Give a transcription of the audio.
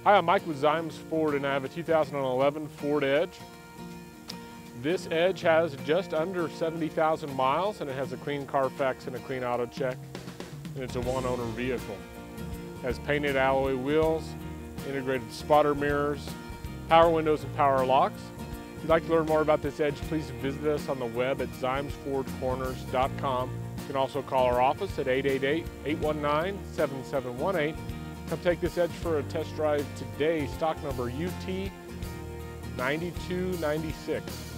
Hi, I'm Mike with Ziems Ford, and I have a 2011 Ford Edge. This Edge has just under 70,000 miles, and it has a clean Carfax and a clean auto check, and it's a one-owner vehicle. It has painted alloy wheels, integrated spotter mirrors, power windows, and power locks. If you'd like to learn more about this Edge, please visit us on the web at ziemsfordcorners.com. You can also call our office at 888-819-7718. Come take this Edge for a test drive today. Stock number UT 9296.